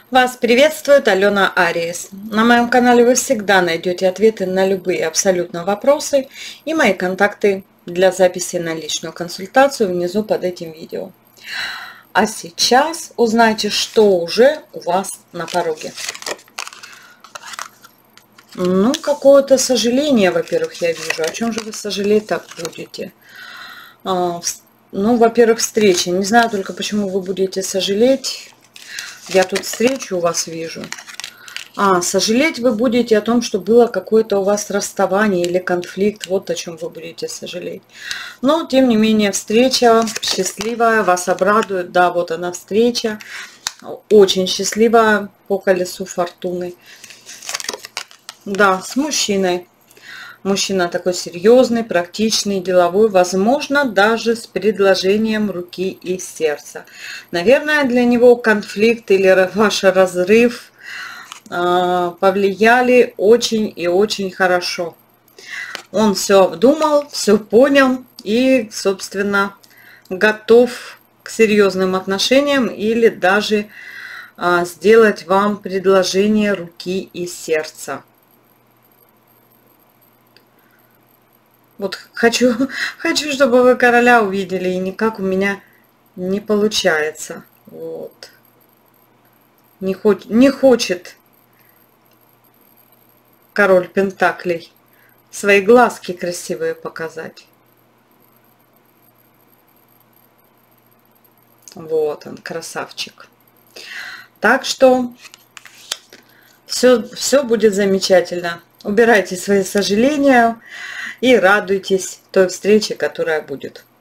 Вас приветствует Алена Ариес. На моем канале вы всегда найдете ответы на любые абсолютно вопросы и мои контакты для записи на личную консультацию внизу под этим видео. А сейчас узнайте, что уже у вас на пороге. Ну, какое-то сожаление, во-первых, я вижу. О чем же вы сожалеть так будете? Ну, во-первых, встреча. Не знаю только, почему вы будете сожалеть. Я тут встречу у вас вижу. Сожалеть вы будете о том, что было какое-то у вас расставание или конфликт. Вот о чем вы будете сожалеть. Но, тем не менее, встреча счастливая, вас обрадует. Да, вот она встреча. Очень счастливая по колесу фортуны. Да, с мужчиной. Мужчина такой серьезный, практичный, деловой, возможно, даже с предложением руки и сердца. Наверное, для него конфликт или ваш разрыв повлияли очень и очень хорошо. Он все обдумал, все понял и, собственно, готов к серьезным отношениям или даже сделать вам предложение руки и сердца. Вот хочу, чтобы вы короля увидели, и никак у меня не получается. Вот. Не хочет король пентаклей свои глазки красивые показать. Вот он, красавчик. Так что все будет замечательно. Убирайте свои сожаления и радуйтесь той встрече, которая будет.